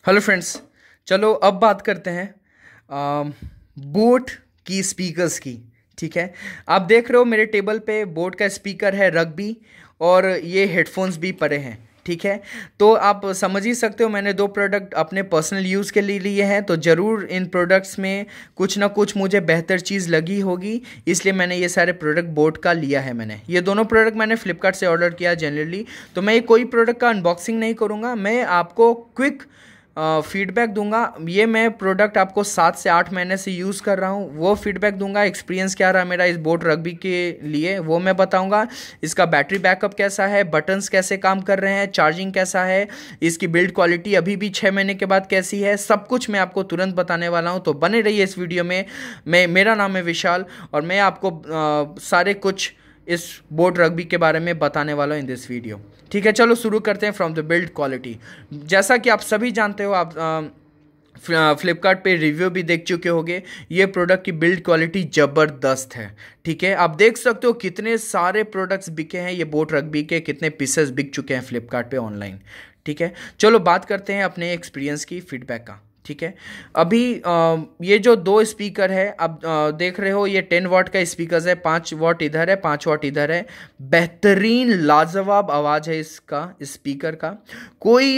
Hello friends. चलो अब बात करते हैं बोट की स्पीकर्स की। ठीक है, आप देख रहे हो मेरे टेबल पे बोट का स्पीकर है, रग भी, और ये हेडफोन्स भी पड़े हैं। ठीक है, तो आप समझ ही सकते हो मैंने दो प्रोडक्ट अपने पर्सनल यूज़ के लिए लिए हैं, तो ज़रूर इन प्रोडक्ट्स में कुछ ना कुछ मुझे बेहतर चीज़ लगी होगी, इसलिए मैंने ये सारे प्रोडक्ट बोट का लिया है। मैंने ये दोनों प्रोडक्ट मैंने फ्लिपकार्ट से ऑर्डर किया जनरली, तो मैं ये कोई प्रोडक्ट का अनबॉक्सिंग नहीं करूँगा, मैं आपको क्विक फीडबैक दूंगा। ये मैं प्रोडक्ट आपको 7 से 8 महीने से यूज़ कर रहा हूँ, वो फीडबैक दूंगा। एक्सपीरियंस क्या रहा मेरा इस बोट रग्बी के लिए वो मैं बताऊंगा। इसका बैटरी बैकअप कैसा है, बटन्स कैसे काम कर रहे हैं, चार्जिंग कैसा है, इसकी बिल्ड क्वालिटी अभी भी 6 महीने के बाद कैसी है, सब कुछ मैं आपको तुरंत बताने वाला हूँ। तो बने रहिए इस वीडियो में। मेरा नाम है विशाल और मैं आपको सारे कुछ इस बोट रग्बी के बारे में बताने वाला हूँ इन दिस वीडियो। ठीक है, चलो शुरू करते हैं फ्रॉम द बिल्ड क्वालिटी। जैसा कि आप सभी जानते हो, आप फ्लिपकार्ट पे रिव्यू भी देख चुके होंगे, ये प्रोडक्ट की बिल्ड क्वालिटी ज़बरदस्त है। ठीक है, आप देख सकते हो कितने सारे प्रोडक्ट्स बिके हैं ये बोट रग्बी के, कितने पीसेस बिक चुके हैं फ्लिपकार्ट पे ऑनलाइन। ठीक है, चलो बात करते हैं अपने एक्सपीरियंस की, फीडबैक का। ठीक है, अभी ये जो दो स्पीकर है आप देख रहे हो, ये 10 वाट का स्पीकर है, 5 वाट इधर है, 5 वाट इधर है। बेहतरीन लाजवाब आवाज़ है इसका, स्पीकर का। कोई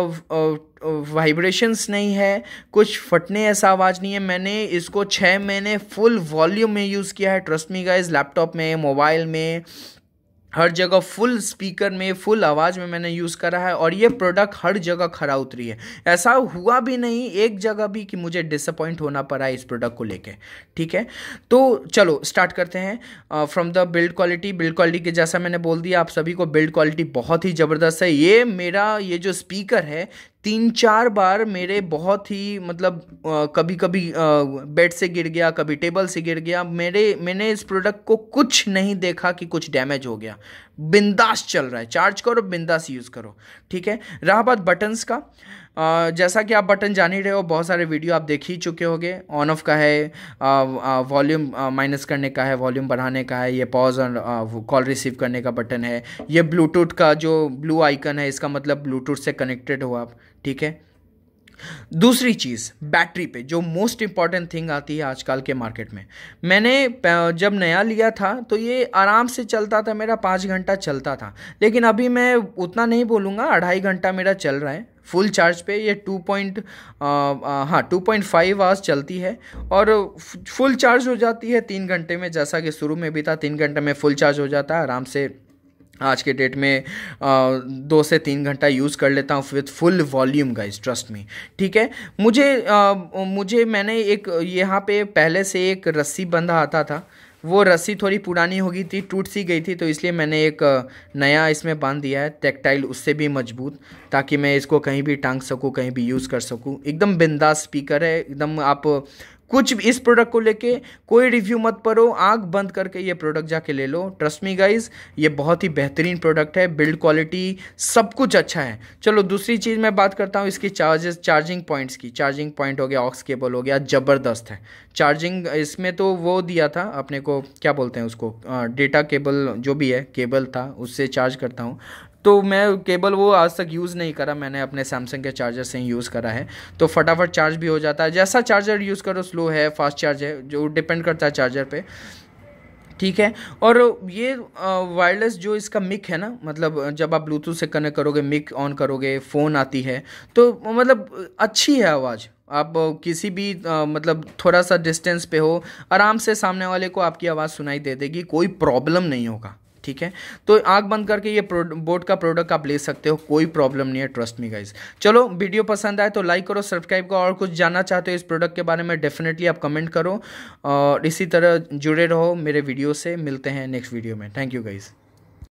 वाइब्रेशंस नहीं है, कुछ फटने ऐसा आवाज़ नहीं है। मैंने इसको 6 महीने फुल वॉल्यूम में यूज़ किया है, ट्रस्ट मी गाइस। लैपटॉप में, मोबाइल में, हर जगह फुल स्पीकर में, फुल आवाज़ में मैंने यूज़ करा है, और ये प्रोडक्ट हर जगह खरा उतरी है। ऐसा हुआ भी नहीं एक जगह भी कि मुझे डिसअपॉइंट होना पड़ा इस प्रोडक्ट को लेके। ठीक है, तो चलो स्टार्ट करते हैं from the build quality. Build quality के जैसा मैंने बोल दिया आप सभी को, बिल्ड क्वालिटी बहुत ही ज़बरदस्त है। ये जो स्पीकर है 3-4 बार मेरे बहुत ही मतलब कभी कभी बेड से गिर गया, कभी टेबल से गिर गया। मैंने इस प्रोडक्ट को कुछ नहीं देखा कि कुछ डैमेज हो गया। बिंदास चल रहा है, चार्ज करो बिंदास यूज़ करो। ठीक है, रहा बात बटन्स का, जैसा कि आप बटन जान ही रहे हो, बहुत सारे वीडियो आप देख ही चुके होंगे। ऑन ऑफ का है, वॉल्यूम माइनस करने का है, वॉल्यूम बढ़ाने का है, ये पॉज और कॉल रिसीव करने का बटन है। ये ब्लूटूथ का जो ब्लू आइकन है, इसका मतलब ब्लूटूथ से कनेक्टेड हो आप। ठीक है, दूसरी चीज़ बैटरी पे जो मोस्ट इंपॉर्टेंट थिंग आती है आजकल के मार्केट में। मैंने जब नया लिया था तो ये आराम से चलता था, मेरा 5 घंटा चलता था, लेकिन अभी मैं उतना नहीं बोलूँगा, 2.5 घंटा मेरा चल रहा है फुल चार्ज पे। ये 2.5 आवर्स चलती है और फुल चार्ज हो जाती है 3 घंटे में, जैसा कि शुरू में भी था 3 घंटे में फुल चार्ज हो जाता है आराम से। आज के डेट में 2 से 3 घंटा यूज़ कर लेता हूँ with full volume guys, trust me. ठीक है, मुझे मैंने एक यहाँ पे पहले से एक रस्सी बंधा आता था, वो रस्सी थोड़ी पुरानी हो गई थी, टूट सी गई थी, तो इसलिए मैंने एक नया इसमें बांध दिया है, टेक्टाइल, उससे भी मजबूत, ताकि मैं इसको कहीं भी टांग सकूँ, कहीं भी यूज़ कर सकूँ। एकदम बिंदास स्पीकर है एकदम। आप कुछ भी इस प्रोडक्ट को लेके कोई रिव्यू मत पढ़ो, आंख बंद करके ये प्रोडक्ट जाके ले लो। ट्रस्ट मी गाइज, ये बहुत ही बेहतरीन प्रोडक्ट है, बिल्ड क्वालिटी सब कुछ अच्छा है। चलो दूसरी चीज़ मैं बात करता हूँ इसकी चार्जिंग पॉइंट्स की। चार्जिंग पॉइंट हो गया, ऑक्स केबल हो गया, ज़बरदस्त है चार्जिंग। इसमें तो वो दिया था अपने को, क्या बोलते हैं उसको, डेटा केबल जो भी है, केबल था, उससे चार्ज करता हूँ। तो मैं केबल वो आज तक यूज़ नहीं करा, मैंने अपने सैमसंग के चार्जर से ही यूज़ करा है, तो फटाफट चार्ज भी हो जाता है। जैसा चार्जर यूज़ करो, स्लो है, फास्ट चार्ज है, जो डिपेंड करता है चार्जर पे। ठीक है, और ये वायरलेस जो इसका मिक है ना, मतलब जब आप ब्लूटूथ से कनेक्ट करोगे, मिक ऑन करोगे, फ़ोन आती है, तो मतलब अच्छी है आवाज़। आप किसी भी मतलब थोड़ा सा डिस्टेंस पे हो, आराम से सामने वाले को आपकी आवाज़ सुनाई दे देगी, कोई प्रॉब्लम नहीं होगा। ठीक है, तो आंख बंद करके ये बोट का प्रोडक्ट आप ले सकते हो, कोई प्रॉब्लम नहीं है, ट्रस्ट मी गाइज। चलो वीडियो पसंद आए तो लाइक करो, सब्सक्राइब करो, और कुछ जानना चाहते हो इस प्रोडक्ट के बारे में डेफिनेटली आप कमेंट करो, और इसी तरह जुड़े रहो मेरे वीडियो से। मिलते हैं नेक्स्ट वीडियो में। Thank you guys.